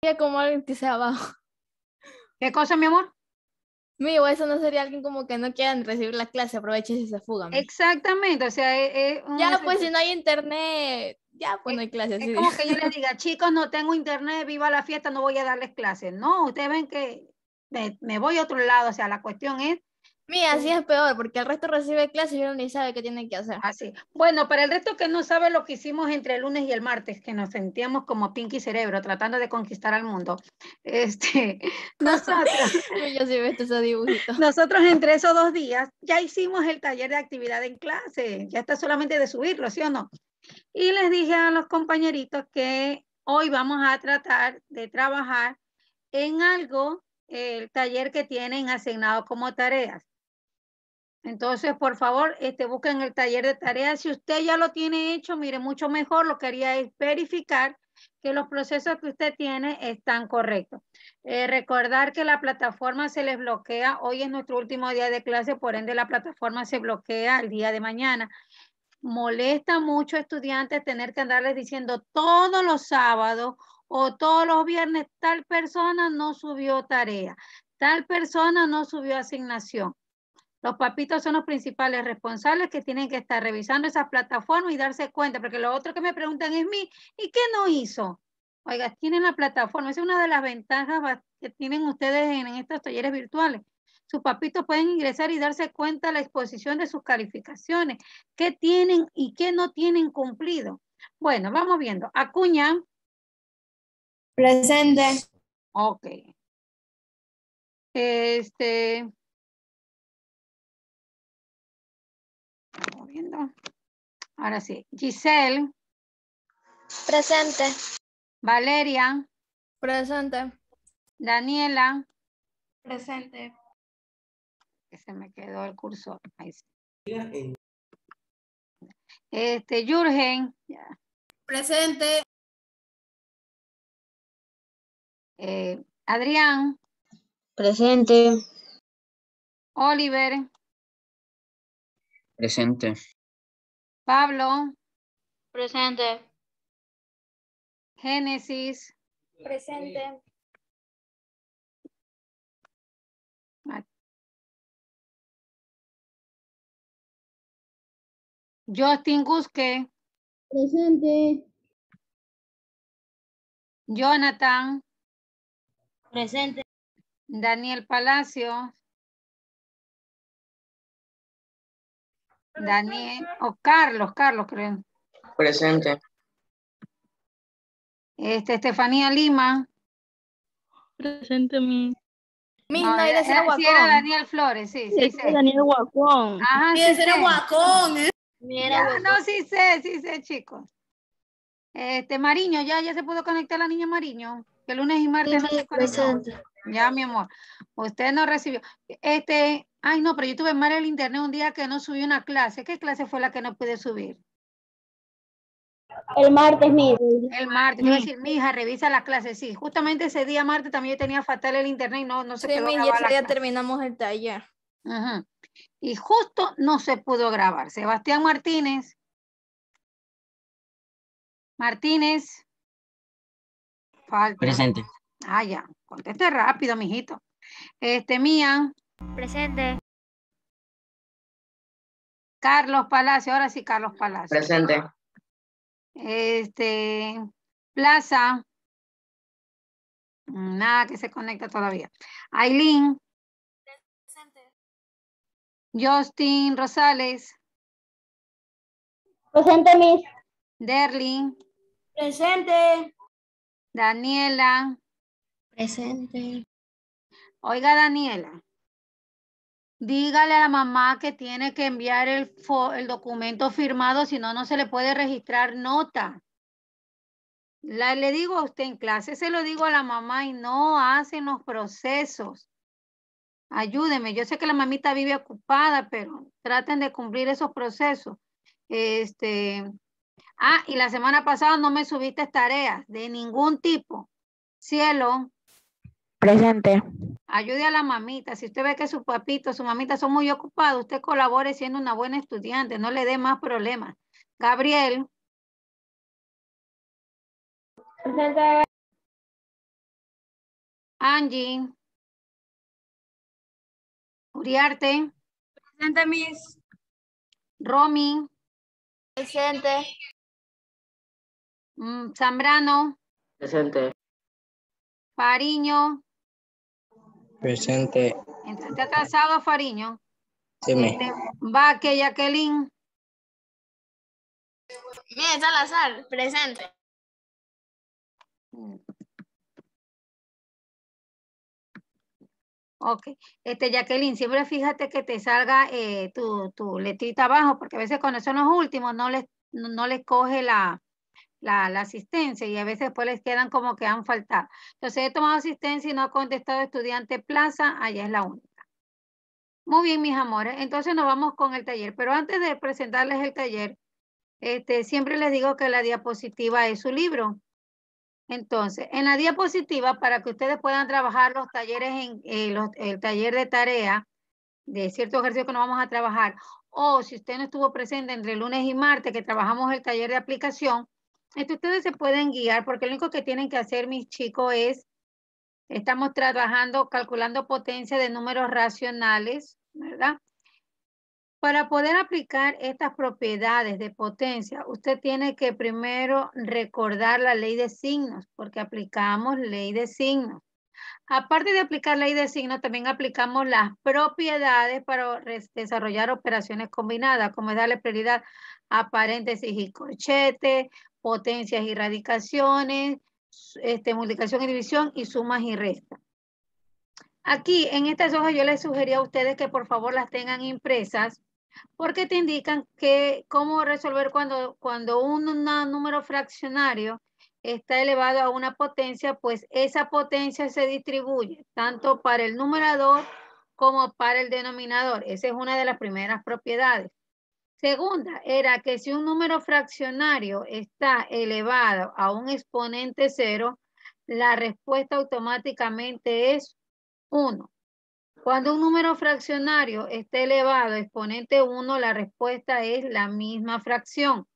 como alguien que sea abajo. ¿Qué cosa, mi amor? Mío, eso no sería alguien como que no quieran recibir la clase, aprovechen y se fugan. Exactamente, o sea, Ya, pues si no hay internet, ya, pues no hay clase es así. como que yo les diga, chicos, no tengo internet, viva la fiesta, no voy a darles clases. No, ustedes ven que me voy a otro lado, o sea, la cuestión es Mira, así es peor, porque el resto recibe clases y uno ni sabe qué tiene que hacer. así. Bueno, para el resto que no sabe lo que hicimos entre el lunes y el martes, que nos sentíamos como Pinky Cerebro tratando de conquistar al mundo, nosotros, Yo sí he visto esos dibujitos. nosotros entre esos 2 días ya hicimos el taller de actividad en clase, ya está solamente de subirlo, ¿sí o no? Y les dije a los compañeritos que hoy vamos a tratar de trabajar en algo, el taller que tienen asignado como tareas. Entonces, por favor, busquen el taller de tareas. Si usted ya lo tiene hecho, mire, mucho mejor. Lo que haría es verificar que los procesos que usted tiene están correctos. Recordar que la plataforma se les bloquea. Hoy es nuestro último día de clase, por ende la plataforma se bloquea el día de mañana. Molesta mucho a estudiantes tener que andarles diciendo todos los sábados o todos los viernes, tal persona no subió tarea, tal persona no subió asignación. Los papitos son los principales responsables que tienen que estar revisando esas plataformas y darse cuenta, porque lo otro que me preguntan es ¿y qué no hizo? Oiga, tienen la plataforma, esa es una de las ventajas que tienen ustedes en estos talleres virtuales. Sus papitos pueden ingresar y darse cuenta de la exposición de sus calificaciones, qué tienen y qué no tienen cumplido. Bueno, vamos viendo. Acuña. Presente. Ok. Vamos viendo. Ahora sí. Giselle. Presente. Valeria. Presente. Daniela. Presente. Que se me quedó el cursor. Ahí sí. Jürgen. Presente. Adrián. Presente. Oliver. Presente. Pablo. Presente. Génesis. Presente. Justin Gusque. Presente. Jonathan. Presente. Daniel Palacios. Daniel, o Carlos creo. Presente. Estefanía Lima. Presente mi. No, era Sí era Guacón. Daniel Flores, sí sé. Daniel Guacón. Ajá, sí sé. Guacón, Ya, no, sí sé, chicos. Mariño, ya se pudo conectar la niña Mariño. Que lunes y martes no se conectó. Presente. Ya, mi amor. Usted no recibió. Ay, no, pero yo tuve mal el internet un día que no subí una clase. ¿Qué clase fue la que no pude subir? El martes, mi. El martes. Te iba a decir, mi hija, revisa la clase. Sí, justamente ese día martes también yo tenía fatal el internet y no se Sí, quedó mi, grabada la ya clase. terminamos el taller. Ajá. Y justo no se pudo grabar. Sebastián Martínez. Falta. Presente. Ya. Conteste rápido, mijito. Mía. Presente. Carlos Palacio. Ahora sí, Carlos Palacio. Presente. Plaza. Nada que se conecta todavía. Aileen. Presente. Justin Rosales. Presente, mis. Derlin. Presente. Daniela. Presente. Oiga, Daniela. Dígale a la mamá que tiene que enviar el documento firmado, si no, no se le puede registrar nota. Le digo a usted en clase, se lo digo a la mamá y no hacen los procesos. Ayúdeme, yo sé que la mamita vive ocupada, pero traten de cumplir esos procesos. Y la semana pasada no me subiste tareas de ningún tipo. Cielo. Presente. Ayude a la mamita. Si usted ve que su papito, su mamita son muy ocupados, usted colabore siendo una buena estudiante, no le dé más problemas. Gabriel. Presente. Angie. Uriarte. Presente, Miss. Romy. Presente. Zambrano. Presente. Fariño. Presente. Entraste atrasado, Fariño. Dime. Vaque, Jacqueline. Miss Salazar, presente. Ok. Jacqueline, siempre fíjate que te salga tu letrita abajo, porque a veces cuando son los últimos no les coge la asistencia y a veces después les quedan como que han faltado. Entonces he tomado asistencia y no ha contestado estudiante plaza, allá es la única. Muy bien, mis amores. Entonces nos vamos con el taller. Pero antes de presentarles el taller, siempre les digo que la diapositiva es su libro. Entonces, en la diapositiva, para que ustedes puedan trabajar los talleres, el taller de tarea, de ciertos ejercicios que nos vamos a trabajar, o si usted no estuvo presente entre lunes y martes, que trabajamos el taller de aplicación, ustedes se pueden guiar, porque lo único que tienen que hacer, mis chicos, estamos trabajando, calculando potencia de números racionales, ¿verdad? Para poder aplicar estas propiedades de potencia, usted tiene que primero recordar la ley de signos, porque aplicamos ley de signos. Aparte de aplicar ley de signos, también aplicamos las propiedades para desarrollar operaciones combinadas, como es darle prioridad a paréntesis y corchete, potencias y radicaciones, multiplicación y división y sumas y restas. Aquí en estas hojas yo les sugería a ustedes que por favor las tengan impresas, porque te indican cómo resolver cuando un número fraccionario está elevado a una potencia, pues esa potencia se distribuye tanto para el numerador como para el denominador. Esa es una de las primeras propiedades. Segunda, era que si un número fraccionario está elevado a un exponente 0, la respuesta automáticamente es 1. Cuando un número fraccionario está elevado a exponente 1, la respuesta es la misma fracción.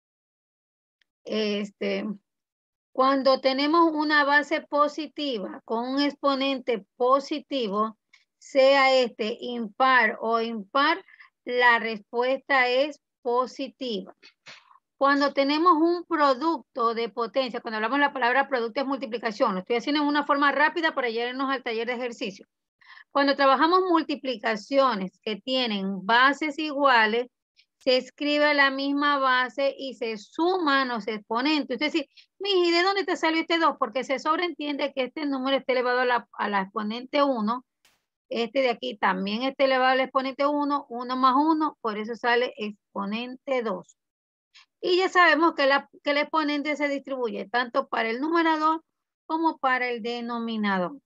Cuando tenemos una base positiva con un exponente positivo, sea impar o impar, la respuesta es positiva. Cuando tenemos un producto de potencia, cuando hablamos de la palabra producto es multiplicación, lo estoy haciendo en una forma rápida para llevarnos al taller de ejercicio. Cuando trabajamos multiplicaciones que tienen bases iguales, se escribe la misma base y se suman los exponentes. Es decir, ¿y de dónde te salió este 2? Porque se sobreentiende que este número está elevado a la exponente 1. Este de aquí también está elevado al exponente 1. 1 más 1, por eso sale exponente 2. Y ya sabemos que el exponente se distribuye tanto para el numerador como para el denominador.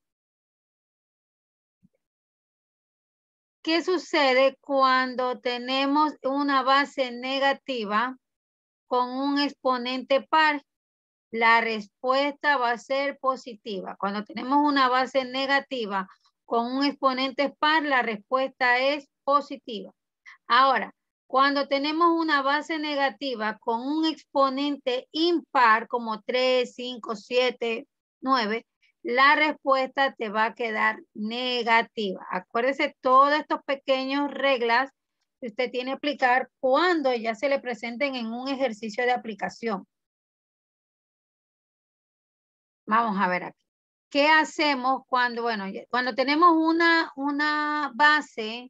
¿Qué sucede cuando tenemos una base negativa con un exponente par? La respuesta va a ser positiva. Cuando tenemos una base negativa con un exponente par, la respuesta es positiva. Ahora, cuando tenemos una base negativa con un exponente impar, como 3, 5, 7, 9, la respuesta te va a quedar negativa. Acuérdese todas estas pequeñas reglas que usted tiene que aplicar cuando ya se le presenten en un ejercicio de aplicación. Vamos a ver aquí. ¿Qué hacemos cuando tenemos una base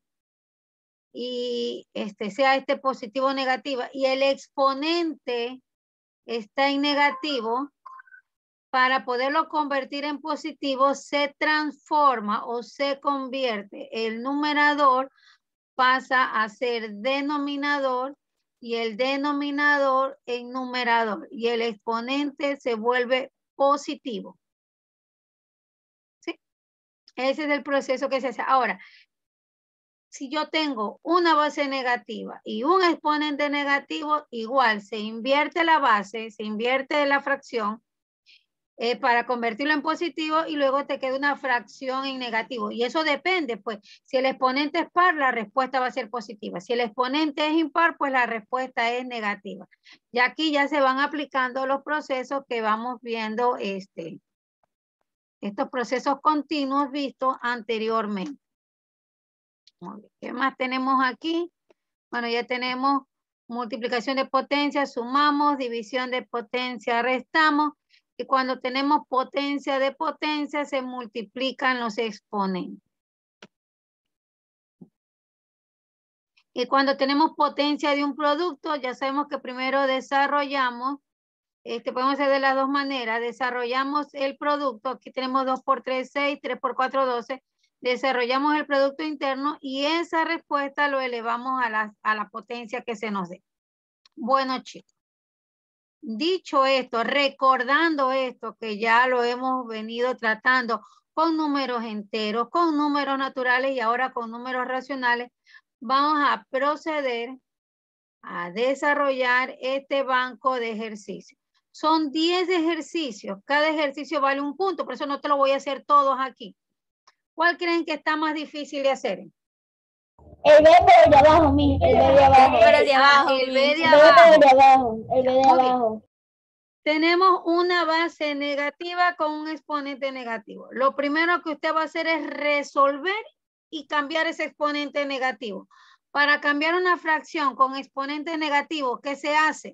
y sea positivo o negativa y el exponente está en negativo? Para poderlo convertir en positivo, se transforma o se convierte. El numerador pasa a ser denominador y el denominador en numerador. Y el exponente se vuelve positivo. ¿Sí? Ese es el proceso que se hace. Ahora, si yo tengo una base negativa y un exponente negativo, igual se invierte la base, se invierte la fracción, para convertirlo en positivo y luego te queda una fracción en negativo. Y eso depende, pues, si el exponente es par, la respuesta va a ser positiva. Si el exponente es impar, pues la respuesta es negativa. Y aquí ya se van aplicando los procesos que vamos viendo estos procesos continuos vistos anteriormente. Muy bien. ¿Qué más tenemos aquí? Bueno, ya tenemos multiplicación de potencia, sumamos, división de potencia, restamos. Y cuando tenemos potencia de potencia, se multiplican los exponentes. Y cuando tenemos potencia de un producto, ya sabemos que primero desarrollamos, podemos hacer de las dos maneras, desarrollamos el producto, aquí tenemos 2 por 3, 6, 3 por 4, 12, desarrollamos el producto interno y esa respuesta lo elevamos a la potencia que se nos dé. Bueno, chicos, dicho esto, recordando esto que ya lo hemos venido tratando con números enteros, con números naturales y ahora con números racionales, vamos a proceder a desarrollar este banco de ejercicios. Son 10 ejercicios, cada ejercicio vale un punto, por eso no te lo voy a hacer todos aquí. ¿Cuál creen que está más difícil de hacer? El B pero de abajo, mi. El B de abajo. Pero el de abajo, El B de El B pero abajo. de abajo. El B de Muy bien. abajo. Tenemos una base negativa con un exponente negativo. Lo primero que usted va a hacer es resolver y cambiar ese exponente negativo. Para cambiar una fracción con exponente negativo, ¿qué se hace?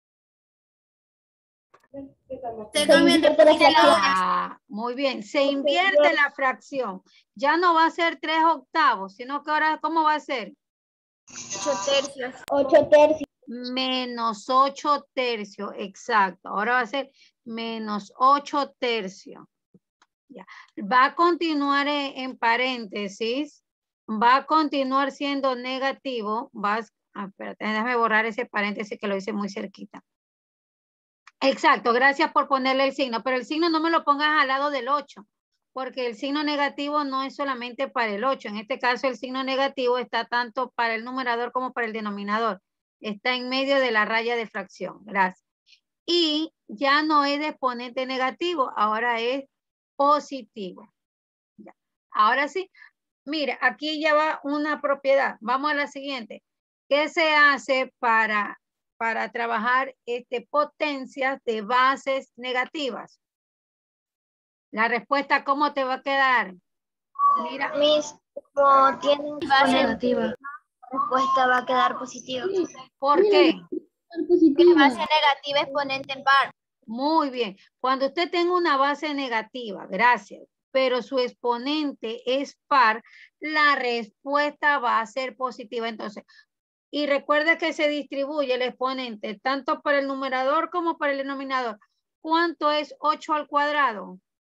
Se convierte la Ah, muy bien, se invierte la fracción. Ya no va a ser 3 octavos, sino que ahora, ¿cómo va a ser? 8 tercios. 8 tercios. Menos 8 tercios, exacto. Ahora va a ser menos 8 tercios. Ya. Va a continuar en paréntesis. Va a continuar siendo negativo. Espérate, déjame borrar ese paréntesis que lo hice muy cerquita. Exacto, gracias por ponerle el signo, pero el signo no me lo pongas al lado del 8, porque el signo negativo no es solamente para el 8. En este caso, el signo negativo está tanto para el numerador como para el denominador. Está en medio de la raya de fracción. Gracias. Y ya no es de exponente negativo, ahora es positivo. Ya. Ahora sí, mire, aquí ya va una propiedad. Vamos a la siguiente. ¿Qué se hace para trabajar potencias de bases negativas? La respuesta, ¿cómo te va a quedar? Mira. Mis, como tienen base Negativa. la respuesta va a quedar positiva. ¿Por qué? Base negativa exponente en par. Muy bien. Cuando usted tenga una base negativa, gracias, pero su exponente es par, la respuesta va a ser positiva. Entonces, y recuerda que se distribuye el exponente tanto para el numerador como para el denominador. ¿Cuánto es 8 al cuadrado?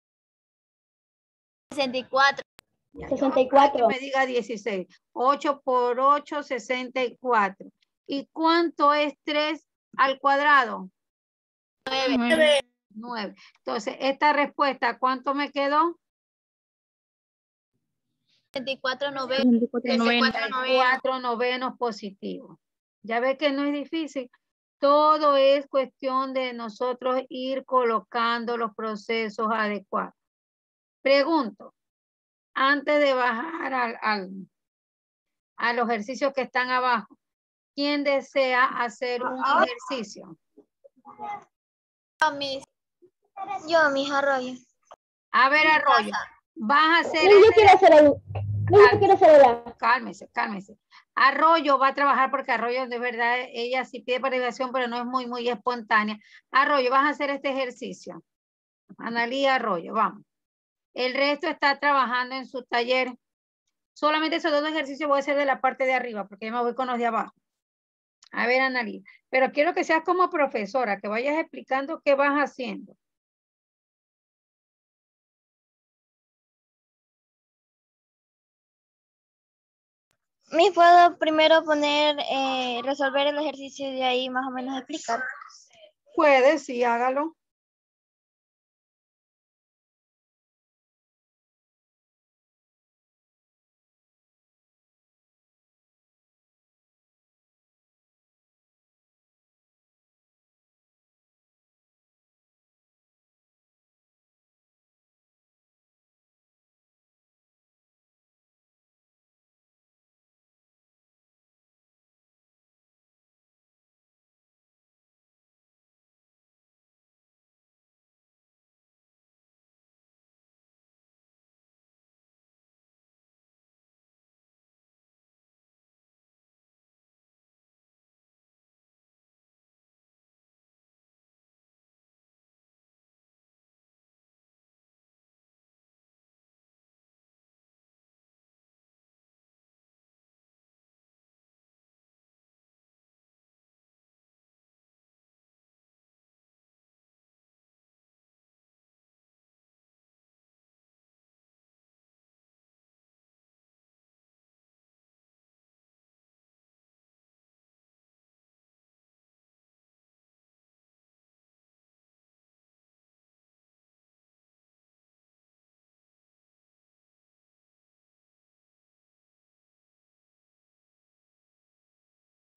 64. 64. Que me diga 16. 8 por 8, 64. ¿Y cuánto es 3 al cuadrado? 9. Entonces, esta respuesta, ¿cuánto me quedó? 64 novenos. 4 novenos positivos. Ya ve que no es difícil. Todo es cuestión de nosotros ir colocando los procesos adecuados. Pregunto, antes de bajar a los ejercicios que están abajo, ¿quién desea hacer un ejercicio? Yo, mis arroyos. A ver, Arroyo, vas a hacer No, yo quiero hacer algo. No, yo quiero hacer algo. Cálmese, cálmese. Arroyo va a trabajar porque Arroyo de verdad, ella sí pide participación, pero no es muy espontánea. Arroyo, vas a hacer este ejercicio. Analía Arroyo, vamos. El resto está trabajando en su taller. Solamente esos 2 ejercicios voy a hacer de la parte de arriba, porque yo me voy con los de abajo. A ver, Analía. Pero quiero que seas como profesora, que vayas explicando qué vas haciendo. Me puedo primero poner, resolver el ejercicio y de ahí más o menos explicar. Puedes, sí, hágalo.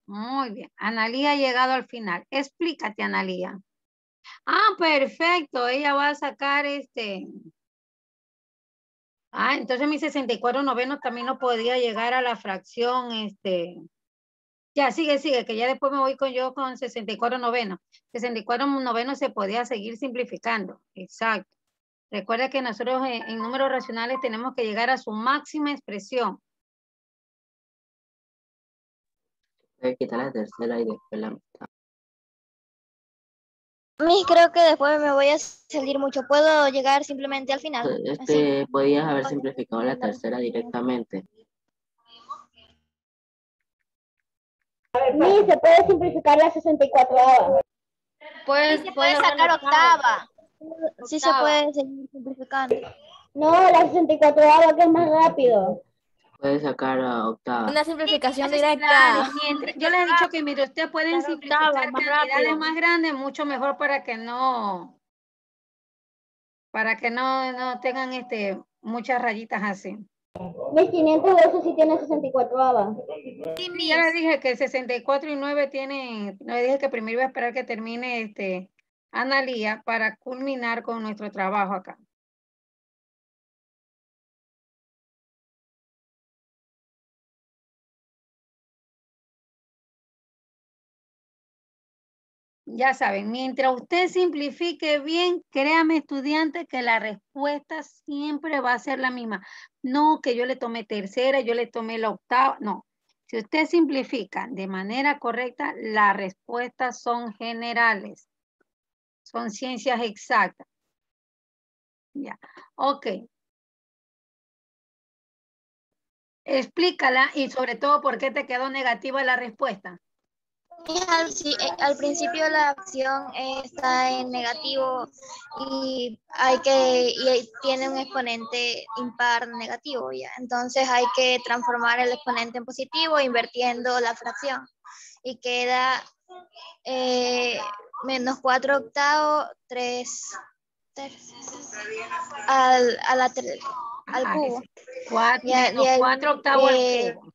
Muy bien. Analía ha llegado al final. Explícate, Analía. Ah, perfecto. Ella va a sacar entonces mi 64 noveno también no podía llegar a la fracción, Ya, sigue, que ya después me voy yo con 64 noveno. 64 noveno se podía seguir simplificando. Exacto. Recuerda que nosotros en números racionales tenemos que llegar a su máxima expresión. Voy a quitar la tercera y después la mitad. Miss, creo que después me voy a salir mucho. ¿Puedo llegar simplemente al final? Así. Podías haber simplificado la tercera directamente. Miss, se puede simplificar la 64ava. Pues se puede sacar octava. Sí se puede seguir simplificando. No, la 64ava que es más rápido. Puedes sacar a octava. Una simplificación Claro, directa. yo les he dicho que mire, ustedes pueden simplificar octava, más cantidades rápido. más grandes, mucho mejor para que no tengan muchas rayitas así. Mis 512 sí tiene 64ava. Sí, Sí, ya les dije que 64 y 9 tienen, no dije que primero iba a esperar que termine Analía para culminar con nuestro trabajo acá. Ya saben, mientras usted simplifique bien, créame estudiante que la respuesta siempre va a ser la misma. No que yo le tomé tercera, yo le tomé la octava, no. Si usted simplifica de manera correcta, las respuestas son generales. Son ciencias exactas. Ya, ok. Explícala y sobre todo por qué te quedó negativa la respuesta. Al principio la acción está en negativo y tiene un exponente impar negativo, ¿ya? Entonces hay que transformar el exponente en positivo invirtiendo la fracción y queda menos 4 octavos, 3 tercios al cubo. 4 octavos al cubo.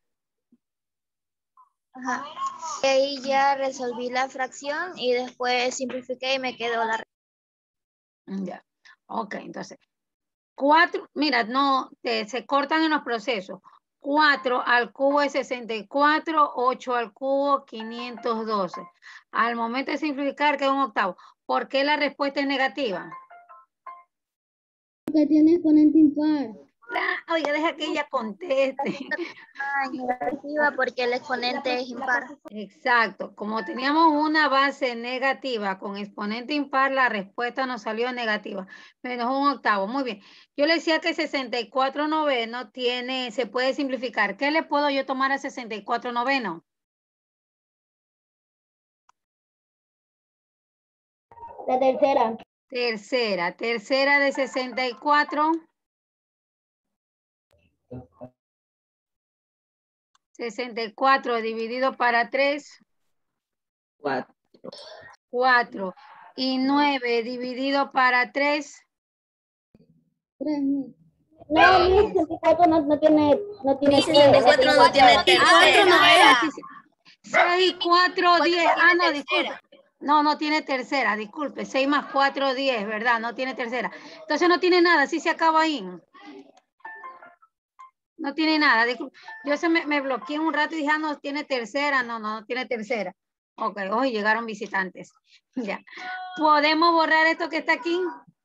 Ajá. Y ahí ya resolví la fracción y después simplifiqué y me quedó la respuesta. Ya, ok, entonces 4, mira, no, se cortan en los procesos. 4 al cubo es 64, 8 al cubo 512. Al momento de simplificar queda un octavo. ¿Por qué la respuesta es negativa? Porque tiene exponente impar. Oiga, deja que ella conteste. Negativa porque el exponente es impar. Exacto, como teníamos una base negativa con exponente impar, la respuesta nos salió negativa, menos un octavo. Muy bien, yo le decía que 64 noveno se puede simplificar. ¿Qué le puedo yo tomar a 64 noveno? La tercera. Tercera de 64. 64 dividido para 3. 4. Y 9 dividido para 3. 3. No, mi 64 no tiene. Mi 64 no tiene tercera. 6, 4, 10. Ah, no, disculpe. No tiene tercera, disculpe. 6 más 4, 10, ¿verdad? No tiene tercera. Entonces no tiene nada, sí se acaba ahí. No tiene nada, disculpe. Yo me bloqueé un rato y dije, no tiene tercera. No tiene tercera. Ok, hoy llegaron visitantes. Ya. ¿Podemos borrar esto que está aquí?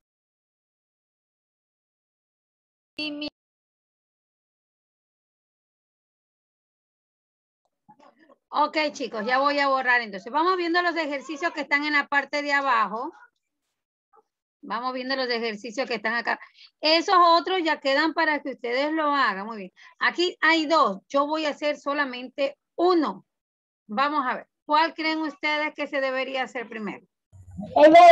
Ok, chicos, ya voy a borrar entonces. Vamos viendo los ejercicios que están en la parte de abajo. Vamos viendo los ejercicios que están acá. Esos otros ya quedan para que ustedes lo hagan. Muy bien. Aquí hay 2. Yo voy a hacer solamente 1. Vamos a ver. ¿Cuál creen ustedes que se debería hacer primero? El B.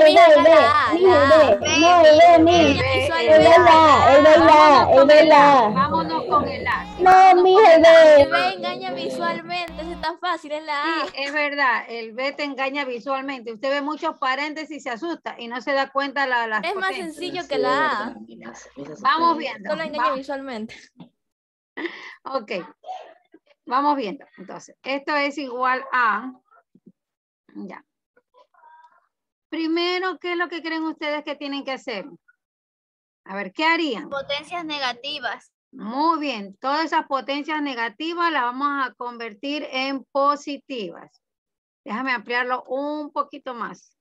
Vámonos con el A. No, mi El B. B engaña visualmente, es tan fácil, es la A. Sí, es verdad, el B te engaña visualmente. Usted ve muchos paréntesis y se asusta y no se da cuenta las Es más potencias. sencillo que la A. Vamos viendo. Solo engaña visualmente. Ok. Vamos viendo. Entonces, esto es igual a, ya. Primero, ¿qué es lo que creen ustedes que tienen que hacer? A ver, ¿qué harían? Potencias negativas. Muy bien, todas esas potencias negativas las vamos a convertir en positivas. Déjame ampliarlo un poquito más.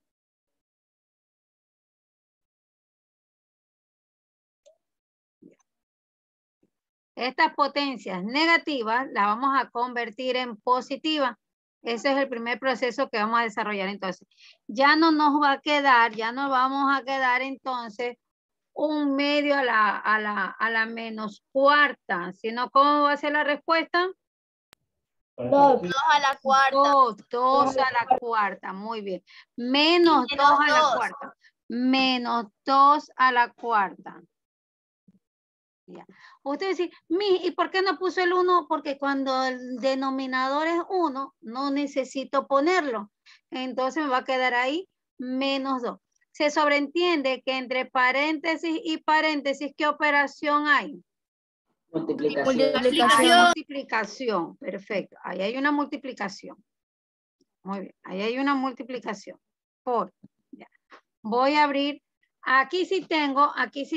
Estas potencias negativas las vamos a convertir en positivas. Ese es el primer proceso que vamos a desarrollar. Entonces, ya no nos va a quedar, ya no vamos a quedar entonces un medio a la menos cuarta, sino ¿cómo va a ser la respuesta? 2. 2 a la cuarta. 2 a la cuarta, muy bien. Menos 2 a la cuarta. Menos 2 a la cuarta. Ya. Usted dice, ¿y por qué no puso el 1? Porque cuando el denominador es 1, no necesito ponerlo. Entonces me va a quedar ahí menos 2. Se sobreentiende que entre paréntesis y paréntesis, ¿qué operación hay? Multiplicación. Multiplicación, perfecto. Ahí hay una multiplicación. Muy bien, ahí hay una multiplicación. Por, ya. Voy a abrir, aquí sí tengo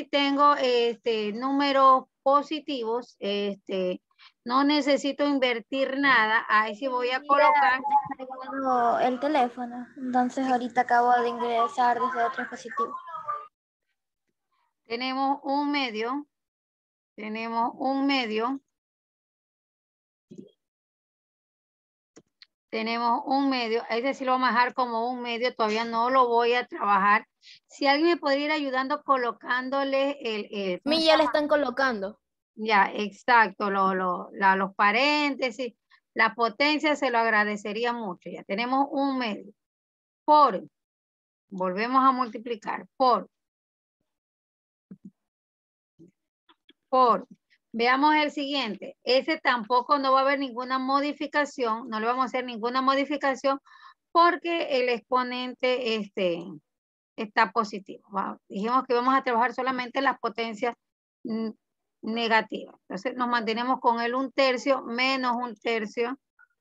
números positivos, no necesito invertir nada. Ahí sí voy a colocar. El teléfono. Entonces ahorita acabo de ingresar desde otro dispositivo. Tenemos un medio. Tenemos un medio. Tenemos un medio. Ese sí lo vamos a dejar como un medio. Todavía no lo voy a trabajar. Si alguien me podría ir ayudando colocándole el A mí ya le están colocando. ya, exacto. Los paréntesis. La potencia se lo agradecería mucho. Ya tenemos un medio. Por. Volvemos a multiplicar. Por. Veamos el siguiente. Ese tampoco no va a haber ninguna modificación. No le vamos a hacer ninguna modificación porque el exponente está positivo. Dijimos que vamos a trabajar solamente las potencias negativas. Entonces nos mantenemos con el 1/3 menos 1/3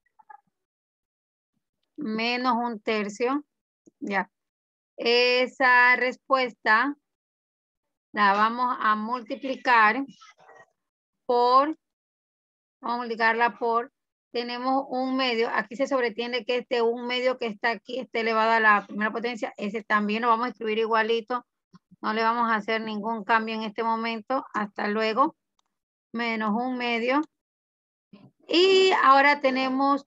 menos 1/3. Ya. Esa respuesta la vamos a multiplicar por, vamos a multiplicarla por, tenemos un medio, aquí se sobreentiende que un medio que está aquí está elevado a la primera potencia, ese también lo vamos a escribir igualito, no le vamos a hacer ningún cambio en este momento, hasta luego, menos un medio. Y ahora tenemos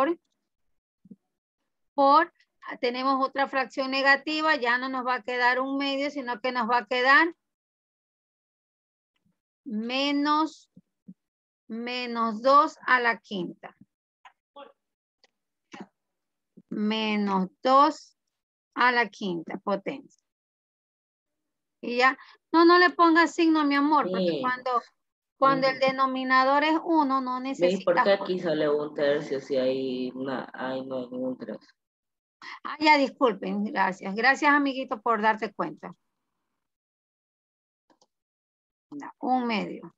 tenemos otra fracción negativa, ya no nos va a quedar un medio, sino que nos va a quedar menos 2 a la quinta. Menos 2 a la quinta potencia. Y ya, no le ponga signo, mi amor, porque cuando el denominador es 1, no necesita. ¿Por qué aquí sale 1/3 si ahí no hay ningún 3? Ah, ya, disculpen, gracias. Gracias, amiguito, por darte cuenta. No, un medio.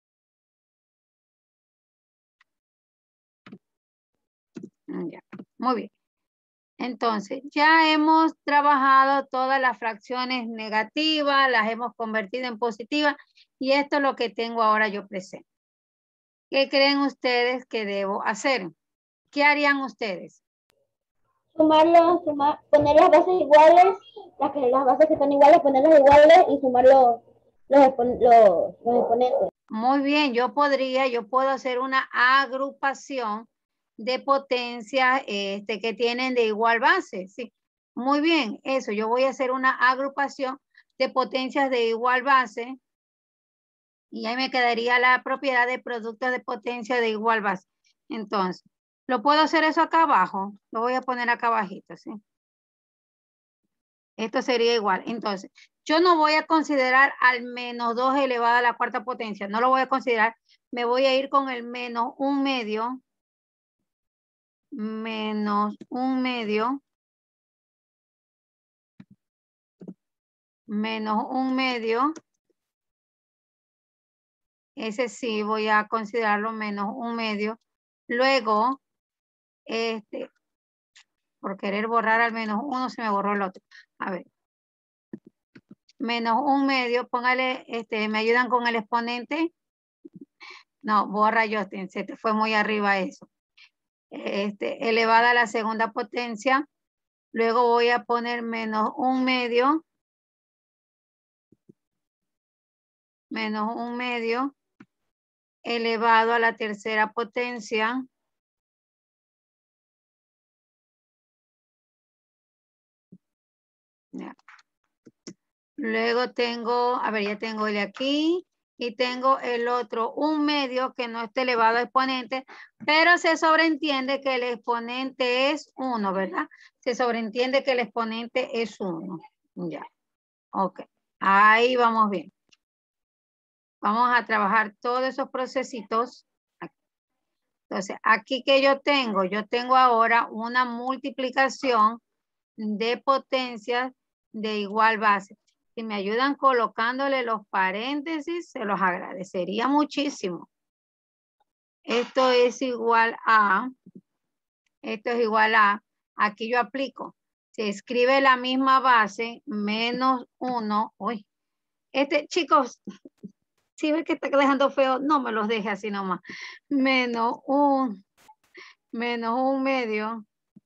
Ya, muy bien. Entonces, ya hemos trabajado todas las fracciones negativas, las hemos convertido en positivas y esto es lo que tengo ahora yo presente. ¿Qué creen ustedes que debo hacer? ¿Qué harían ustedes? Sumarlos, poner las bases iguales, las bases que están iguales, ponerlas iguales y sumar los exponentes. Muy bien, yo puedo hacer una agrupación de potencias que tienen de igual base, sí. Muy bien, eso, yo voy a hacer una agrupación de potencias de igual base y ahí me quedaría la propiedad de productos de potencia de igual base. Entonces, ¿lo puedo hacer eso acá abajo? Lo voy a poner acá abajito, ¿sí? Esto sería igual. Entonces, yo no voy a considerar al menos 2 elevado a la cuarta potencia. No lo voy a considerar. Me voy a ir con el menos un medio. Menos un medio. Menos un medio. Ese sí voy a considerarlo menos un medio. Luego, por querer borrar al menos uno, se me borró el otro. A ver. Menos un medio, póngale, ¿me ayudan con el exponente? No, borra Justin, se te fue muy arriba eso. Elevada a la segunda potencia. Luego voy a poner menos un medio. Menos un medio. Elevado a la tercera potencia. Ya. Luego tengo, a ver, ya tengo el de aquí. Y tengo el otro, un medio que no está elevado a exponente, pero se sobreentiende que el exponente es 1, ¿verdad? Se sobreentiende que el exponente es 1. Ya. Ok. Ahí vamos bien. Vamos a trabajar todos esos procesitos. Entonces, aquí que yo tengo ahora una multiplicación de potencias de igual base. Si me ayudan colocándole los paréntesis, se los agradecería muchísimo. Esto es igual a, aquí yo aplico. Se escribe la misma base menos 1. Uy, chicos, si ven que está dejando feo, no me los deje así nomás. Menos un medio.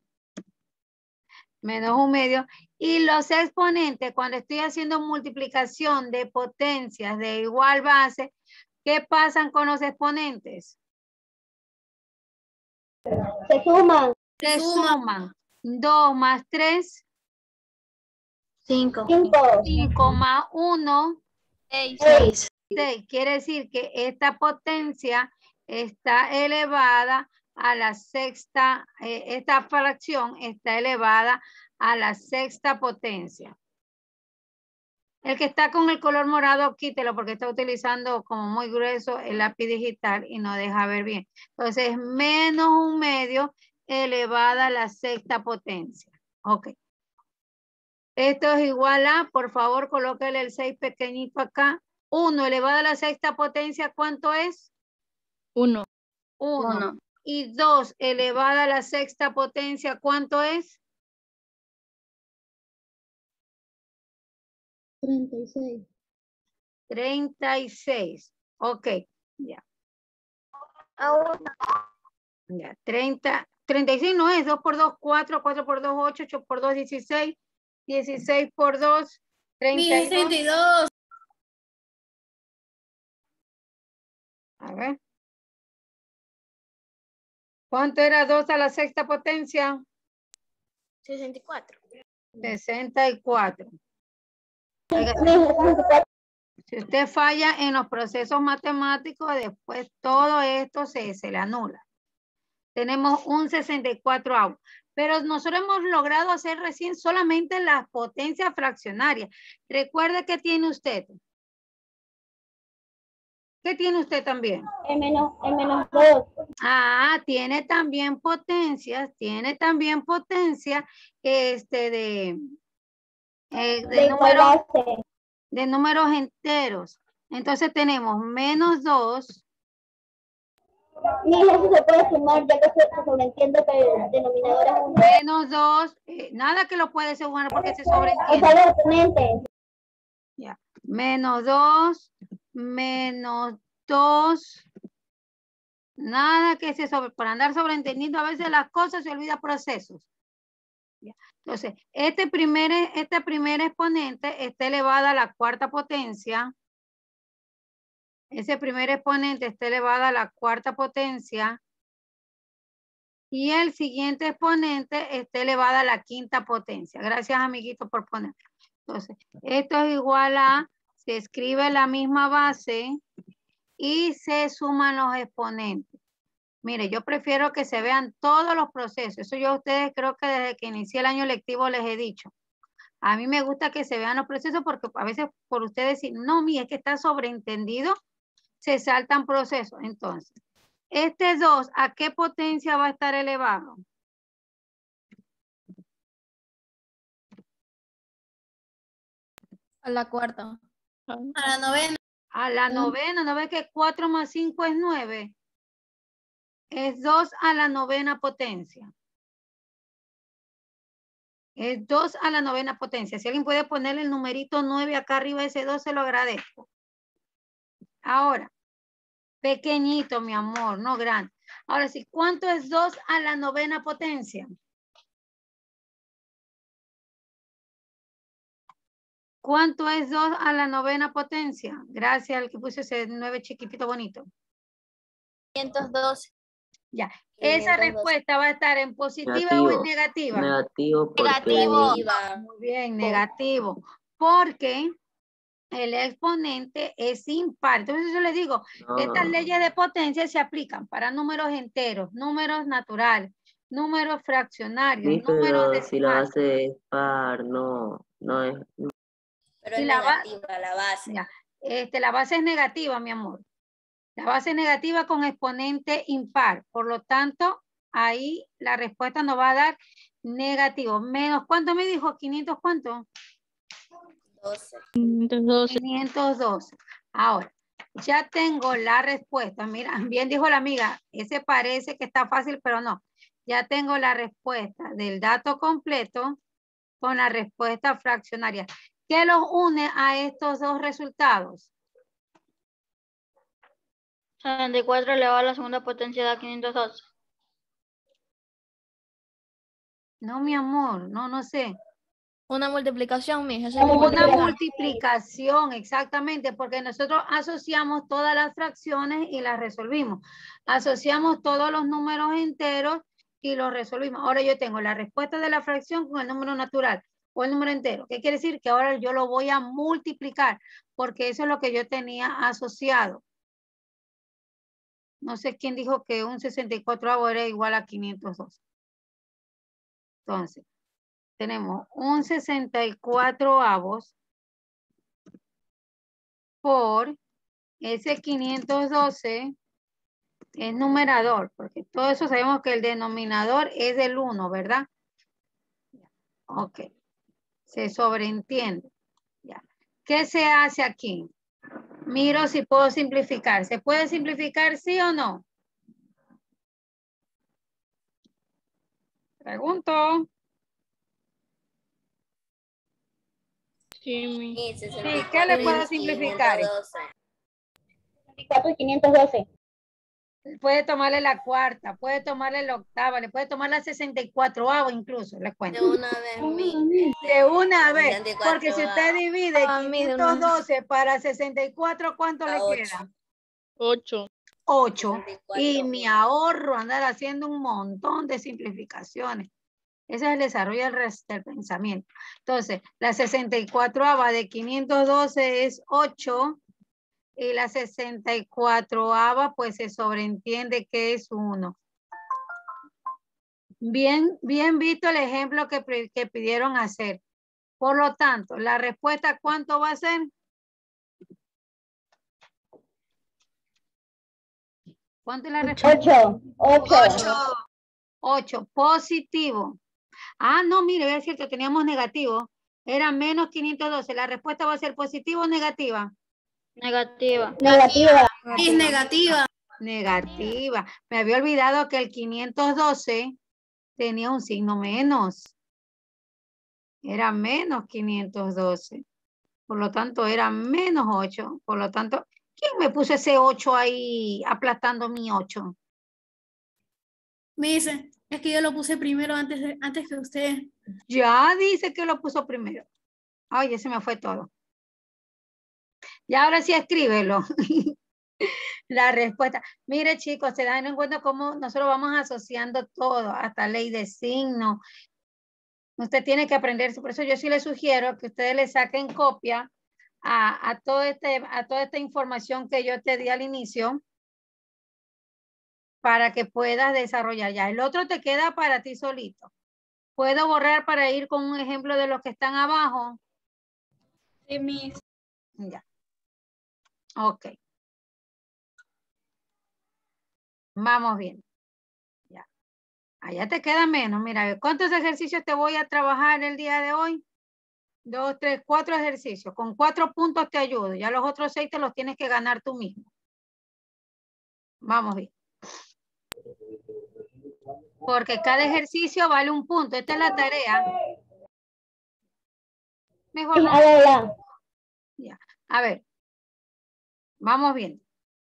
Menos un medio. Y los exponentes, cuando estoy haciendo multiplicación de potencias de igual base, ¿qué pasan con los exponentes? Se suman. Se suman. 2 más 3. 5. 5 más 1. 6. 6. Quiere decir que esta potencia está elevada a la sexta, esta fracción está elevada a la sexta potencia. El que está con el color morado, quítelo porque está utilizando como muy grueso el lápiz digital y no deja ver bien. Entonces, menos un medio elevada a la sexta potencia. Ok. Esto es igual a, por favor, colóquele el 6 pequeñito acá. 1 elevado a la sexta potencia, ¿cuánto es? 1. 1. Y 2 elevado a la sexta potencia, ¿cuánto es? 36. 36. Ok, ya. Ya, 36 no es, 2 por 2, 4, 4 por 2, 8, 8 por 2, 16, 16 por 2, 32. 32. A ver. ¿Cuánto era 2 a la sexta potencia? 64. 64. Oiga, si usted falla en los procesos matemáticos, después todo esto se le anula. Tenemos un 64avo. Pero nosotros hemos logrado hacer recién solamente las potencias fraccionarias. Recuerde que tiene usted. ¿Qué tiene usted también? El menos 2. Ah, tiene también potencias de igual base. de números enteros. Entonces tenemos menos 2. Ni eso se puede sumar, ya que se sobreentiende que el denominador es 1. Menos 2. Nada que lo puede sumar porque se sobreentiende. O sea, los exponentes. Ya. Menos 2. Menos 2. Nada que por andar sobreentendiendo a veces las cosas se olvida procesos. Ya. Entonces, este primer exponente está elevado a la cuarta potencia. Ese primer exponente está elevado a la cuarta potencia. Y el siguiente exponente está elevado a la quinta potencia. Gracias, amiguito, por poner. Entonces, esto es igual a, se escribe la misma base y se suman los exponentes. Mire, yo prefiero que se vean todos los procesos. Eso yo a ustedes creo que desde que inicié el año lectivo les he dicho. A mí me gusta que se vean los procesos porque a veces por ustedes decir, no, mire, es que está sobreentendido, se saltan procesos. Entonces, este 2, ¿a qué potencia va a estar elevado? A la cuarta. A la novena. A la novena, ¿no ves que 4 más 5 es 9? Es 2 a la 9ª potencia. Es 2 a la 9ª potencia. Si alguien puede ponerle el numerito 9 acá arriba, ese 2, se lo agradezco. Ahora, pequeñito, mi amor, no grande. Ahora sí, ¿cuánto es 2 a la 9ª potencia? ¿Cuánto es 2 a la 9ª potencia? Gracias al que puso ese 9 chiquitito bonito. 512. Ya, esa 512. respuesta va a estar en positiva Negativo. o en negativa. Negativo porque Negativo. Muy bien, negativo. Porque el exponente es impar. Entonces yo les digo, estas leyes de potencia se aplican para números enteros, números naturales, números fraccionarios, sí, números pero si la decimales. base es par, no es. Pero Y es la negativa la base. Ya, la base es negativa, mi amor. La base es negativa con exponente impar. Por lo tanto, ahí la respuesta nos va a dar negativo. Menos, ¿cuánto me dijo? 500, ¿cuánto? 12. 512. Ahora, ya tengo la respuesta. Mira, bien dijo la amiga, ese parece que está fácil, pero no. Ya tengo la respuesta del dato completo con la respuesta fraccionaria. ¿Qué los une a estos dos resultados? 74 elevado a la segunda potencia da 512. No, mi amor, no sé. Una multiplicación, mija. Una multiplicación, exactamente, porque nosotros asociamos todas las fracciones y las resolvimos. Asociamos todos los números enteros y los resolvimos. Ahora yo tengo la respuesta de la fracción con el número natural o el número entero. ¿Qué quiere decir? Que ahora yo lo voy a multiplicar, porque eso es lo que yo tenía asociado. No sé quién dijo que un 64avo era igual a 502. Entonces, tenemos un 64avos por ese 512 es numerador, porque todo eso sabemos que el denominador es del 1, ¿verdad? Ok. Se sobreentiende. Ya. ¿Qué se hace aquí? Miro si puedo simplificar. ¿Se puede simplificar sí o no? Pregunto. Sí, Sí, ¿qué le puedo simplificar? 64 y 512. Puede tomarle la cuarta, puede tomarle la octava, le puede tomar la 64avo incluso, les cuento. De una vez, De una vez, 64 porque si usted divide a mí de una vez. 512 para 64, ¿cuánto le queda? 8. 8. 64. Y mi ahorro andar haciendo un montón de simplificaciones. Ese es el desarrollo del pensamiento. Entonces, la 64ava de 512 es 8. Y la 64ava, pues se sobreentiende que es 1. Bien visto el ejemplo que pidieron hacer. Por lo tanto, la respuesta, ¿cuánto va a ser? ¿Cuánto es la respuesta? 8. Positivo. Ah, no, mire, es cierto, teníamos negativo. Era menos 512. ¿La respuesta va a ser positiva o negativa? Negativa. Es negativa. Negativa. Me había olvidado que el 512 tenía un signo menos. Era menos 512. Por lo tanto, era menos 8. Por lo tanto, ¿quién me puso ese 8 ahí aplastando mi 8? Me dice, es que yo lo puse primero antes que usted. Ya dice que lo puso primero. Ay, ya se me fue todo. Y ahora sí escríbelo. La respuesta. Mire, chicos, se dan en cuenta cómo nosotros vamos asociando todo, hasta ley de signo. Usted tiene que aprenderse. Por eso yo sí le sugiero que ustedes le saquen copia a toda esta información que yo te di al inicio para que puedas desarrollar ya. El otro te queda para ti solito. ¿Puedo borrar para ir con un ejemplo de los que están abajo? Sí, mis. Ya. Ok. Vamos bien. Ya. Allá te queda menos. Mira, a ver, ¿cuántos ejercicios te voy a trabajar el día de hoy? 2, 3, 4 ejercicios. Con 4 puntos te ayudo. Ya los otros 6 te los tienes que ganar tú mismo. Vamos bien. Porque cada ejercicio vale un punto. Esta es la tarea. Mejor no. Ya. A ver. Vamos viendo.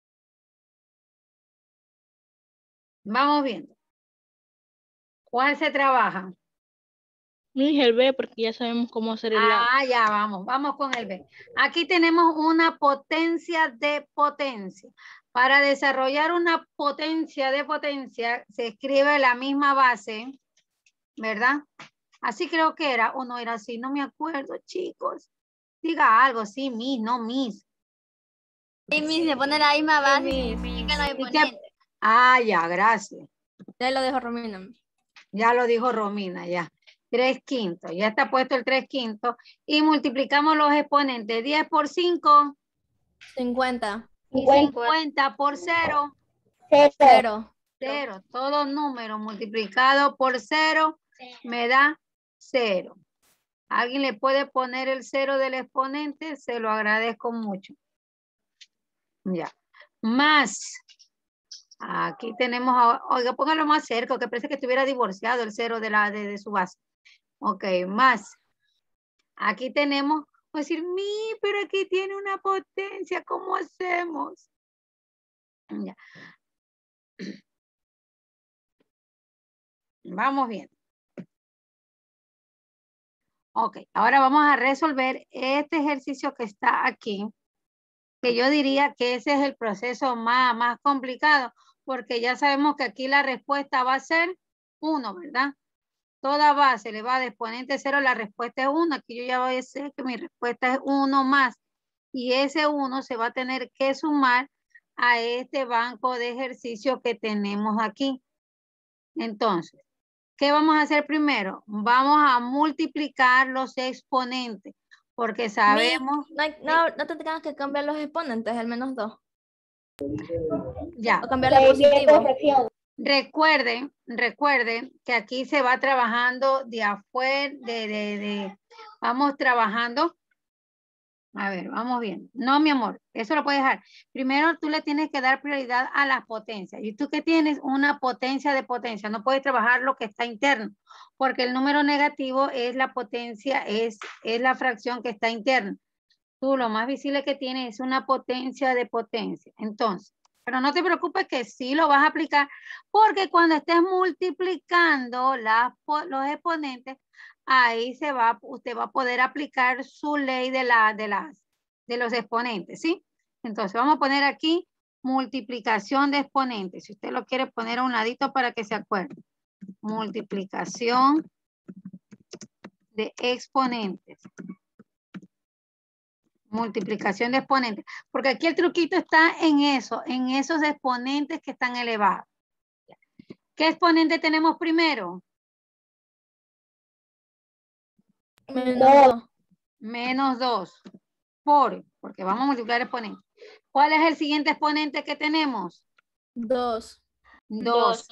Vamos viendo. ¿Cuál se trabaja? El B, porque ya sabemos cómo hacer el A. Ah, ya vamos. Vamos con el B. Aquí tenemos una potencia de potencia. Para desarrollar una potencia de potencia, se escribe la misma base, ¿verdad? Así creo que era, o no era así, no me acuerdo, chicos. Diga algo, sí, Miss, no Miss. Sí, Miss, se pone la misma base y ¿Y significa los qué? exponentes. Ah, ya, gracias. Ya lo dejo Romina. Miss. Ya lo dijo Romina, ya. 3/5, ya está puesto el 3/5. Y multiplicamos los exponentes. 10 por 5. 50. Y 50 por 0. 0. 0. Todo número multiplicado por 0 me da 0. ¿Alguien le puede poner el 0 del exponente? Se lo agradezco mucho. Ya. Más. Aquí tenemos, oiga, póngalo más cerca, que parece que estuviera divorciado el 0 de su base. Ok, más. Aquí tenemos, voy a decir, pero aquí tiene una potencia, ¿cómo hacemos? Ya. Vamos bien. Ok, ahora vamos a resolver este ejercicio que está aquí, que yo diría que ese es el proceso más complicado, porque ya sabemos que aquí la respuesta va a ser 1, ¿verdad? Toda base elevada de exponente 0, la respuesta es 1. Aquí yo ya voy a decir que mi respuesta es 1 más. Y ese 1 se va a tener que sumar a este banco de ejercicio que tenemos aquí. Entonces, ¿qué vamos a hacer primero? Vamos a multiplicar los exponentes, porque sabemos... No tendríamos que cambiar los exponentes, al menos 2. Ya. O cambiarle positivo. Recuerden que aquí se va trabajando de afuera, vamos trabajando. A ver, vamos bien. No, mi amor, eso lo puedes dejar. Primero tú le tienes que dar prioridad a las potencias. Y tú que tienes una potencia de potencia, no puedes trabajar lo que está interno, porque el número negativo es la potencia, es la fracción que está interna. Tú lo más visible que tienes es una potencia de potencia. Entonces, pero no te preocupes que sí lo vas a aplicar, porque cuando estés multiplicando los exponentes, ahí usted va a poder aplicar su ley de los exponentes, ¿sí? Entonces vamos a poner aquí multiplicación de exponentes. Si usted lo quiere poner a un ladito para que se acuerde. Multiplicación de exponentes. Multiplicación de exponentes. Porque aquí el truquito está en eso, en esos exponentes que están elevados. ¿Qué exponente tenemos primero? Menos 2. Porque vamos a multiplicar exponentes. ¿Cuál es el siguiente exponente que tenemos? 2. 2.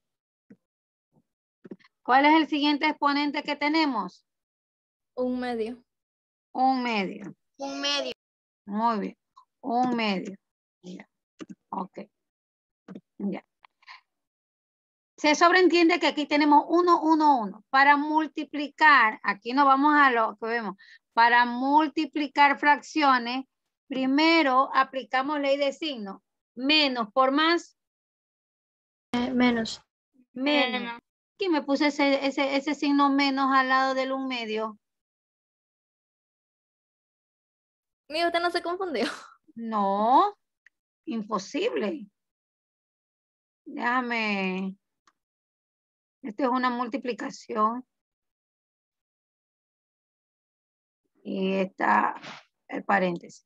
¿Cuál es el siguiente exponente que tenemos? 1/2. 1/2. 1/2. Muy bien. 1/2. Ya. Ok. Ya. Se sobreentiende que aquí tenemos 1, 1, 1. Para multiplicar, aquí nos vamos a lo que vemos. Para multiplicar fracciones, primero aplicamos ley de signo. Menos por más. Menos. Menos. Aquí me puse ese signo menos al lado del 1/2. Mira, usted no se confundió. No, imposible. Déjame. Esto es una multiplicación. Y está el paréntesis.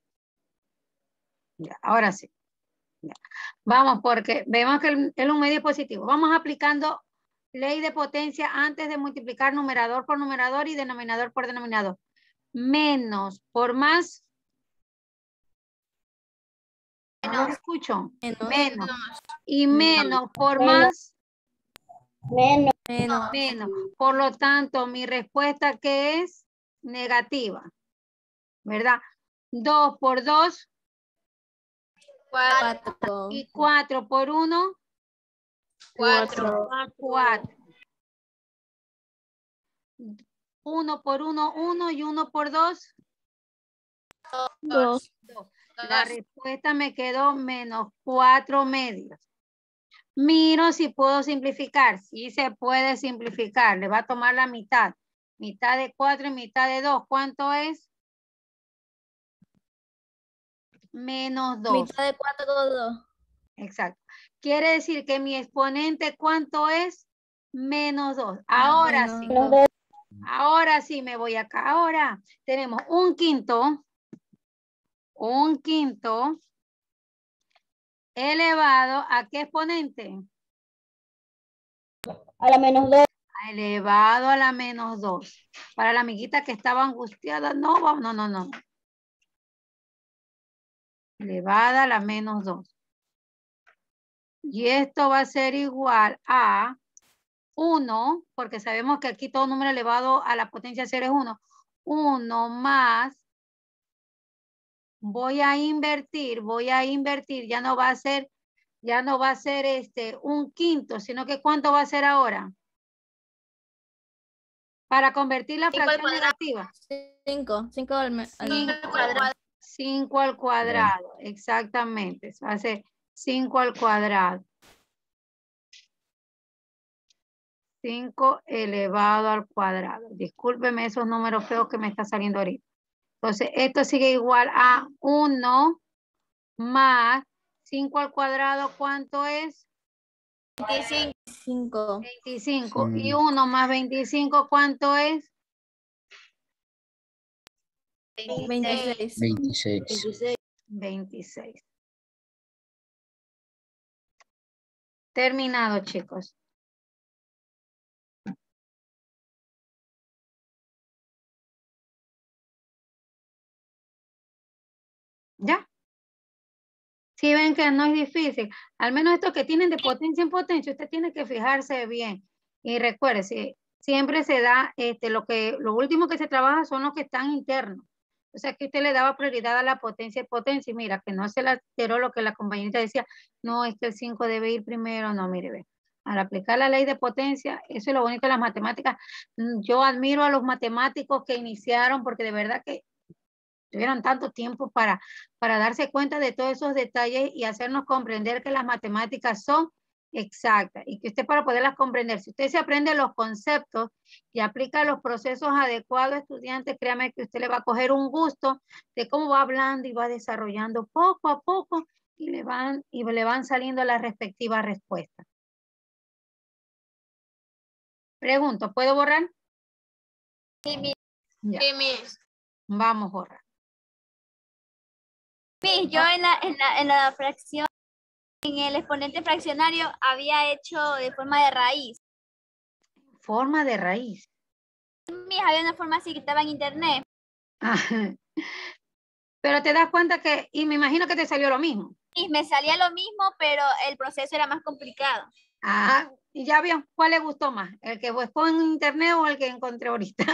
Ya, ahora sí. Ya. Vamos, porque vemos que el 1/2 es positivo. Vamos aplicando ley de potencia antes de multiplicar numerador por numerador y denominador por denominador. Menos por más. No lo escucho. Menos. Y menos por más. Menos. Por lo tanto, mi respuesta que es negativa. ¿Verdad? 2 por 2. 4. Y 4 por 1. 4. 4. 1 por 1, 1 y 1 por 2. 2. La respuesta me quedó menos 4/2. Miro si puedo simplificar. Sí se puede simplificar. Le va a tomar la mitad. Mitad de 4 y mitad de 2. ¿Cuánto es? Menos 2. Mitad de 4, 2. Exacto. Quiere decir que mi exponente, ¿cuánto es? Menos 2. Ahora sí. Ahora sí me voy acá. Ahora tenemos un quinto elevado ¿a qué exponente? A la menos 2. Elevado a la menos 2. Para la amiguita que estaba angustiada, no. Elevada a la menos 2. Y esto va a ser igual a 1, porque sabemos que aquí todo número elevado a la potencia 0 es 1. 1 más, voy a invertir, ya no va a ser un quinto, sino que ¿cuánto va a ser ahora? Para convertir la fracción negativa. 5. 5 al 5 al cuadrado, exactamente. Eso va a ser 5 al cuadrado. 5 elevado al cuadrado. Discúlpeme esos números feos que me está saliendo ahorita. Entonces, esto sigue igual a 1 más 5 al cuadrado, ¿cuánto es? 25. 25. Y 1 más 25, ¿cuánto es? 26. 26. Terminado, chicos. ¿Ya? Si ven que no es difícil, al menos estos que tienen de potencia en potencia, usted tiene que fijarse bien. Y recuerde, siempre se da, lo último que se trabaja son los que están internos. O sea, que usted le daba prioridad a la potencia y potencia. Y mira, que no se le alteró lo que la compañerita decía, no, es que el 5 debe ir primero. No, mire, ve. Al aplicar la ley de potencia, eso es lo bonito de las matemáticas. Yo admiro a los matemáticos que iniciaron, porque de verdad que tuvieron tanto tiempo para darse cuenta de todos esos detalles y hacernos comprender que las matemáticas son exactas y que usted para poderlas comprender, si usted se aprende los conceptos y aplica los procesos adecuados, estudiante, créame que usted le va a coger un gusto de cómo va hablando y va desarrollando poco a poco y le van saliendo las respectivas respuestas. Pregunto, ¿puedo borrar? Sí, Miss. Ya. Sí, Miss. Vamos a borrar. Miss, yo en la fracción, en el exponente fraccionario había hecho de forma de raíz. Forma de raíz. Miss, había una forma así que estaba en internet. Pero te das cuenta que, y me imagino que te salió lo mismo. Miss, me salía lo mismo, pero el proceso era más complicado. Ajá, y ya vio, ¿cuál le gustó más? ¿El que buscó en internet o el que encontré ahorita?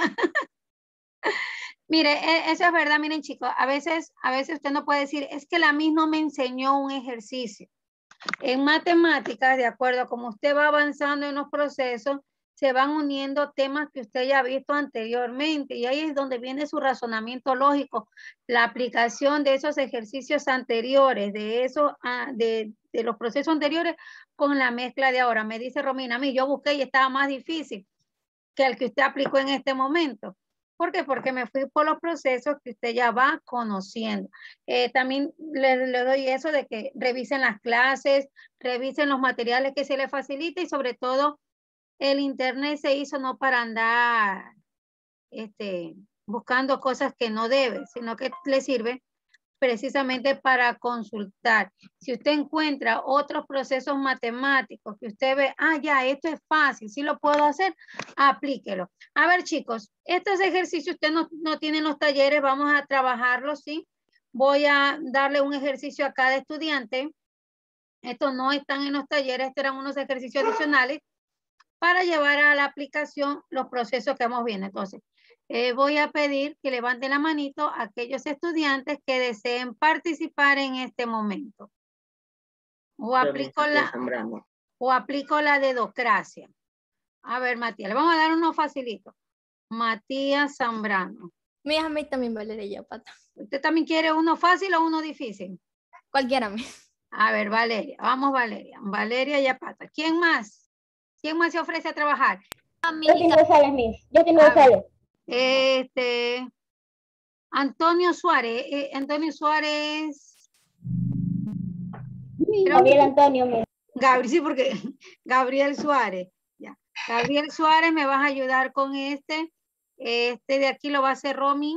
Mire, eso es verdad, miren chicos, a veces usted no puede decir, es que la misma me enseñó un ejercicio. En matemáticas, de acuerdo a como usted va avanzando en los procesos, se van uniendo temas que usted ya ha visto anteriormente y ahí es donde viene su razonamiento lógico, la aplicación de esos ejercicios anteriores, de los procesos anteriores con la mezcla de ahora. Me dice Romina, a mí yo busqué y estaba más difícil que el que usted aplicó en este momento. ¿Por qué? Porque me fui por los procesos que usted ya va conociendo. También le doy eso de que revisen las clases, revisen los materiales que se le facilita y sobre todo el internet se hizo no para andar buscando cosas que no debe, sino que le sirve precisamente para consultar. Si usted encuentra otros procesos matemáticos que usted ve, ya, esto es fácil, sí lo puedo hacer, aplíquelo. A ver, chicos, estos ejercicios usted no tienen los talleres, vamos a trabajarlos, ¿sí? Voy a darle un ejercicio a cada estudiante. Estos no están en los talleres, estos eran unos ejercicios adicionales para llevar a la aplicación los procesos que vamos viendo. Entonces, voy a pedir que levanten la manito a aquellos estudiantes que deseen participar en este momento. O aplico o aplico la dedocracia? A ver, Matías, le vamos a dar uno facilito. Matías Zambrano. A mí también Valeria Zapata. ¿Usted también quiere uno fácil o uno difícil? Cualquiera me. A ver, Valeria. Vamos, Valeria. Valeria Zapata. ¿Quién más? ¿Quién más se ofrece a trabajar? Justin Rosales, Miss. Justin Rosales. Antonio Suárez. Antonio Suárez. Gabriel Antonio, Miss. Gabriel, sí, porque Gabriel Suárez. Ya. Gabriel Suárez, me vas a ayudar con este. Este de aquí lo va a hacer Romy.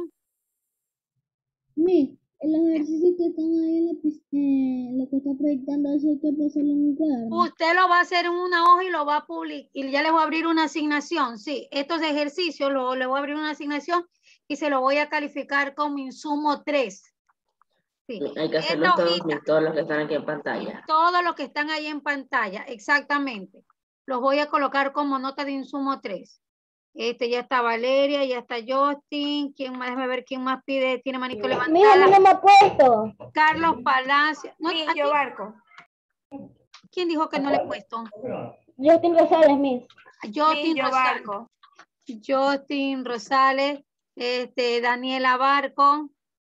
Miss, los ejercicios que están ahí en la lo que está proyectando, eso hay que pasarlo en un cuaderno. Usted lo va a hacer en una hoja y lo va a publicar. Y ya les voy a abrir una asignación. Sí, estos ejercicios le voy a abrir una asignación y se lo voy a calificar como insumo 3. Sí. Hay que hacerlos todos los que están aquí en pantalla. Todos los que están ahí en pantalla, exactamente. Los voy a colocar como nota de insumo 3. Ya está Valeria, ya está Justin. ¿Quién más? Déjame ver quién más pide, tiene manito levantada. Mira, no me ha puesto. Carlos Palacio. No, Sí, yo Barco. ¿Quién dijo que no le he puesto? Justin Rosales, Miss. Justin yo Rosales. Barco. Justin Rosales. Daniela Barco.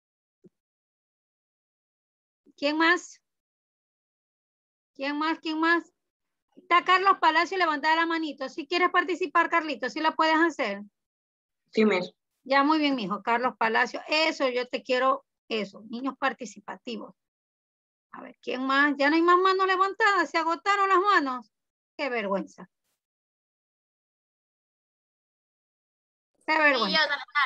¿Quién más? ¿Quién más? ¿Quién más? Está Carlos Palacio, levanta la manito. Si quieres participar, Carlito, si la puedes hacer. Sí, Miss. Ya, muy bien, mijo. Carlos Palacio. Eso, yo te quiero eso. Niños participativos. A ver, ¿quién más? Ya no hay más manos levantadas. Se agotaron las manos. Qué vergüenza. Qué vergüenza.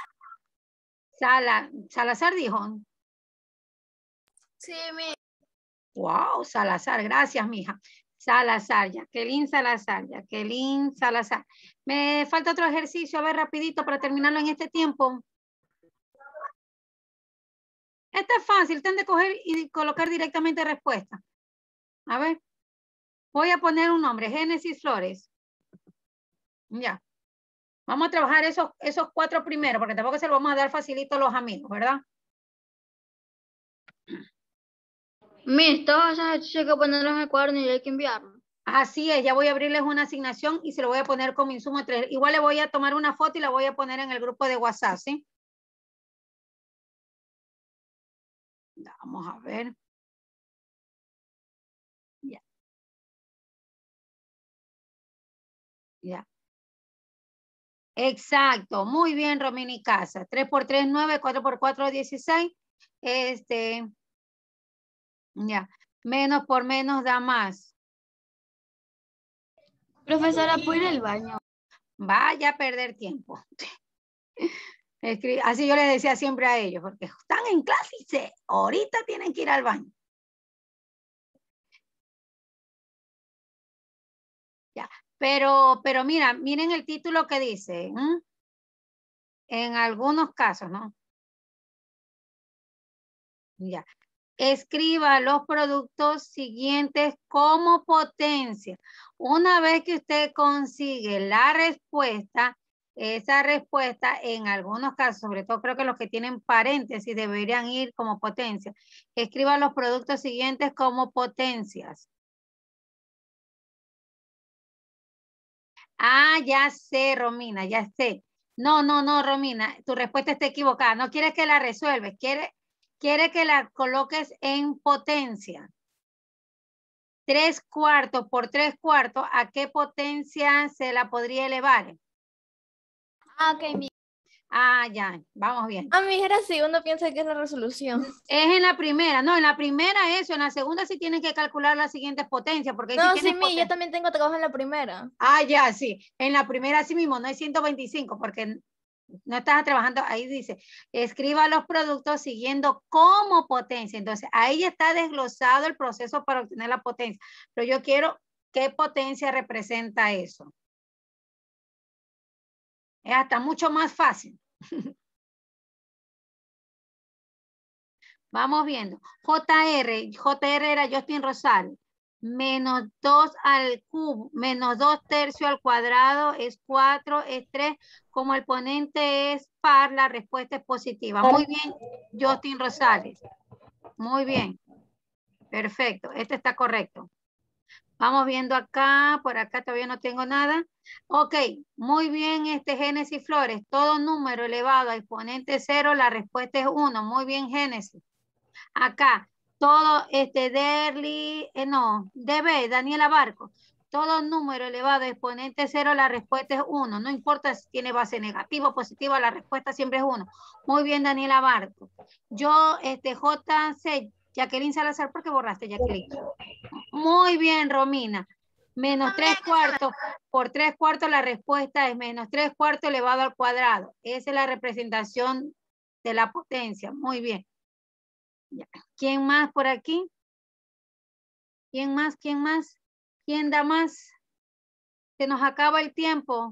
Salazar dijo. Sí, mi. Wow, Salazar. Gracias, mija. Salazar, Jacqueline Salazar, Jacqueline Salazar. Me falta otro ejercicio, a ver, rapidito para terminarlo en este tiempo. Este es fácil, ten de coger y colocar directamente respuesta. A ver, voy a poner un nombre, Génesis Flores. Ya. Vamos a trabajar esos 4 primero, porque tampoco se lo vamos a dar facilito a los amigos, ¿verdad? Miss, todos esos ejercicios hay que ponerlos en el cuaderno y hay que enviarlos. Así es, ya voy a abrirles una asignación y se lo voy a poner como insumo 3. Igual le voy a tomar una foto y la voy a poner en el grupo de WhatsApp, ¿sí? Vamos a ver. Ya. Ya. Exacto, muy bien, Romini Casa. 3 por 3, 9, 4 por 4, 16. Ya. Menos por menos da más. Profesora, ¿puedo ir al baño? Vaya a perder tiempo. Así yo les decía siempre a ellos, porque están en clase y ahorita tienen que ir al baño. Ya. Pero mira, miren el título que dice. En algunos casos, ¿no? Ya. Escriba los productos siguientes como potencia. Una vez que usted consigue la respuesta, esa respuesta en algunos casos, sobre todo creo que los que tienen paréntesis deberían ir como potencia. Escriba los productos siguientes como potencias. Ah, ya sé, Romina, ya sé. No, Romina, tu respuesta está equivocada. No quieres que la resuelves, quiere que la coloques en potencia. 3/4 por 3/4, ¿a qué potencia se la podría elevar? Ah, ok, mi. Ah, ya, vamos bien. A mí era así, uno piensa que es la resolución. Es en la primera, no, en la primera eso, en la segunda sí tienen que calcular las siguientes potencias. Porque No, sí, yo también tengo trabajo en la primera. Ah, ya, sí, en la primera sí mismo, no es 125, porque no estás trabajando, ahí dice, escriba los productos siguiendo como potencia. Entonces, ahí está desglosado el proceso para obtener la potencia. Pero yo quiero, ¿qué potencia representa eso? Es hasta mucho más fácil. Vamos viendo. JR era Justin Rosales. Menos 2 al cubo, menos 2 tercios al cuadrado es 4, es 3. Como el ponente es par, la respuesta es positiva. Muy bien, Justin Rosales. Muy bien. Perfecto, este está correcto. Vamos viendo acá, por acá todavía no tengo nada. Ok, muy bien, Génesis Flores. Todo número elevado a exponente 0, la respuesta es 1. Muy bien, Génesis. Acá, todo, Derly, no, DB, Daniela Barco. Todo número elevado a exponente 0, la respuesta es 1. No importa si tiene base negativa o positiva, la respuesta siempre es 1. Muy bien, Daniela Barco. Yo, JC, Jacqueline Salazar, ¿por qué borraste, Jacqueline? Muy bien, Romina. Menos 3/4 por 3/4, la respuesta es menos 3/4 elevado al cuadrado. Esa es la representación de la potencia. Muy bien. Ya. ¿Quién más por aquí? ¿Quién más? ¿Quién más? ¿Quién da más? Se nos acaba el tiempo.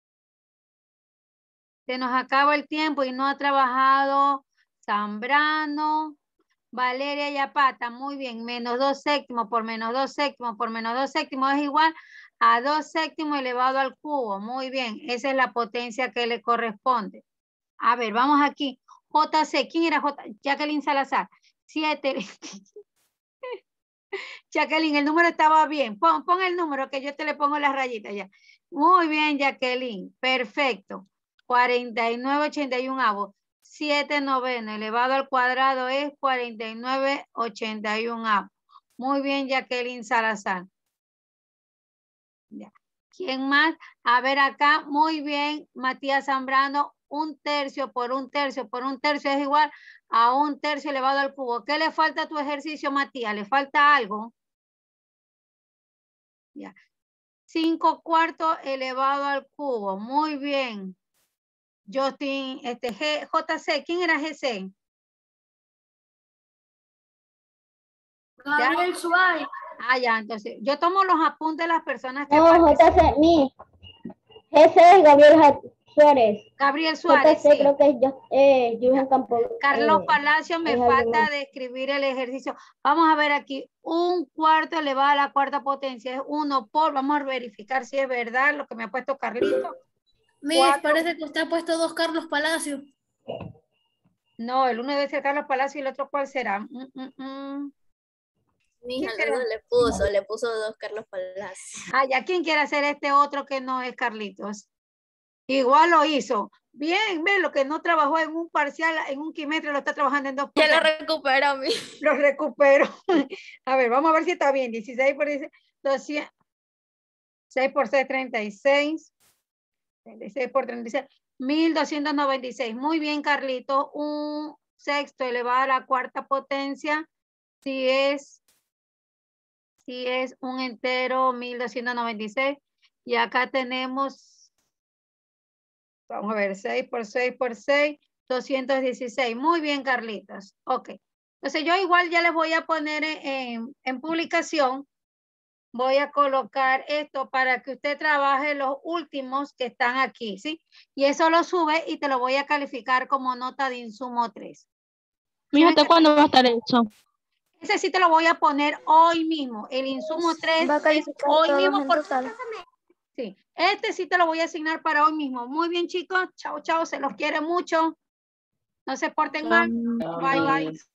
Se nos acaba el tiempo y no ha trabajado Zambrano, Valeria Yapata. Muy bien. Menos 2 séptimos por menos 2 séptimos por menos 2 séptimos es igual a 2 séptimos elevado al cubo. Muy bien. Esa es la potencia que le corresponde. A ver, vamos aquí. JC. ¿Quién era J? Jacqueline Salazar. 7. Jacqueline, el número estaba bien. Pon el número que yo te le pongo las rayitas ya. Muy bien, Jacqueline. Perfecto. 49/81. 7/9 elevado al cuadrado es 49/81. Muy bien, Jacqueline Salazar. Ya. ¿Quién más? A ver acá. Muy bien, Matías Zambrano. 1/3 por 1/3 por 1/3 es igual a 1/3 elevado al cubo. ¿Qué le falta a tu ejercicio, Matías? ¿Le falta algo? Ya. 5/4 elevado al cubo. Muy bien. Justin, JC, ¿quién era GC? Gabriel Suárez. Ah, ya, entonces, yo tomo los apuntes de las personas que No, participan. JC, mi. Ese es Gabriel Suárez. Gabriel Suárez, JC sí. creo que es Jürgen Campo. Carlos Palacio, me es falta alguien de escribir el ejercicio. Vamos a ver aquí, 1/4 elevado a la cuarta potencia es 1 por, vamos a verificar si es verdad lo que me ha puesto Carlito. Miss, parece que usted ha puesto 2 Carlos Palacio. No, el uno debe ser Carlos Palacio y el otro, ¿cuál será? Mija, le puso 2 Carlos Palacio. Ah, ya, ¿quién quiere hacer este otro que no es Carlitos? Igual lo hizo. Bien, ve, lo que no trabajó en un parcial, en un quimestre, lo está trabajando en 2 Ya lo parciales. recuperó, mi. Lo recupero. A ver, vamos a ver si está bien. 16 por 16, 200, 6 por 6, 36. 36 por 36, 1296. Muy bien, Carlitos. 1/6 elevado a la cuarta potencia. Si es un entero, 1296. Y acá tenemos, vamos a ver, 6 por 6 por 6, 216. Muy bien, Carlitos. Ok. Entonces yo igual ya les voy a poner en publicación. Voy a colocar esto para que usted trabaje los últimos que están aquí, ¿sí? Y eso lo sube y te lo voy a calificar como nota de insumo 3. Mija, ¿hasta cuándo va a estar eso? Ese sí te lo voy a poner hoy mismo. El insumo 3 Va a es calificar hoy todos mismo. en total. Sí, este sí te lo voy a asignar para hoy mismo. Muy bien, chicos. Chao, chao. Se los quiere mucho. No se porten mal. Bye, bye.